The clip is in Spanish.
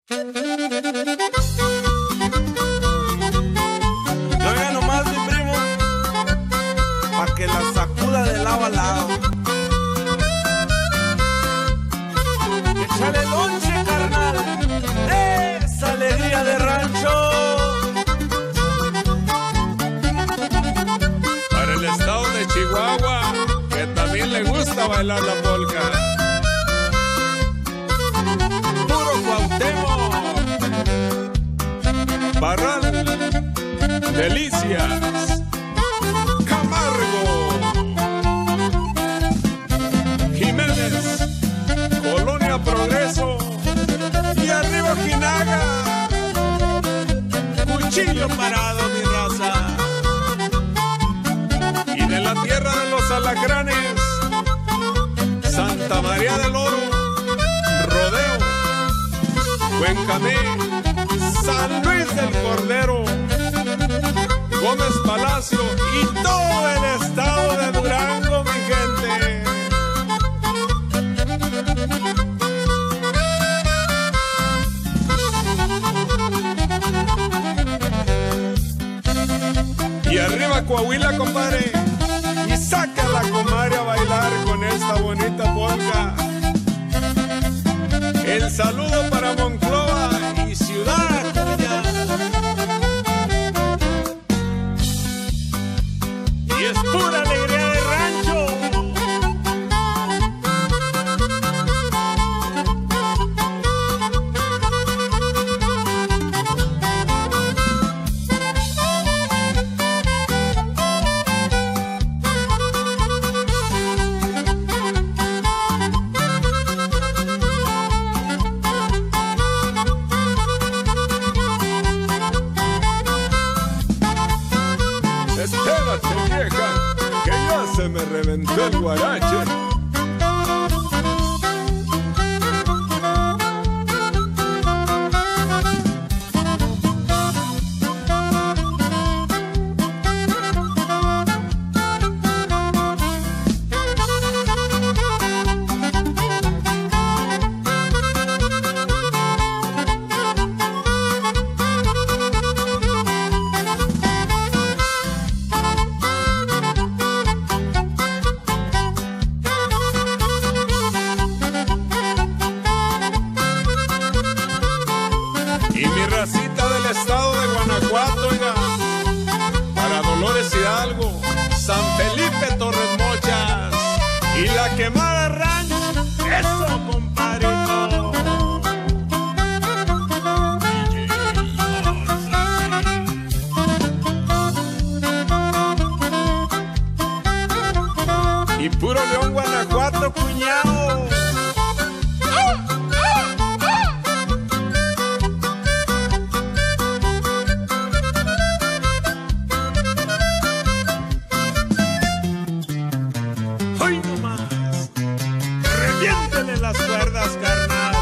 Y oiga nomás, mi primo, pa' que la sacuda de lado a lado. Échale lonche, carnal, esa alegría de rancho. Para el estado de Chihuahua, que también le gusta bailar la polca. Puro Cuauhtémoc, Parral, Delicias, Camargo, Jiménez, Colonia Progreso y arriba Ojinaga. cuchillo parado, mi raza. Y de la tierra de los alacranes, Santa María del Oro, Rodeo, Cuencamé, San Luis del Cordero, Gómez Palacio y todo el estado de Durango, mi gente. Y arriba Coahuila, compadre, y saca a la comadre a bailar con esta bonita polca. El saludo para Monclova y Ciudad Acuña. Y es pura alegría de rancho. Espérate, vieja, que ya se me reventó el guarache. Y mi racita del estado de Guanajuato, oiga, para Dolores Hidalgo, San Felipe Torres Mochas y la Quemada Ranch, eso, compadrito. Y puro León, Guanajuato, cuñao. Hoy nomás, reviéntele las cuerdas, carnal.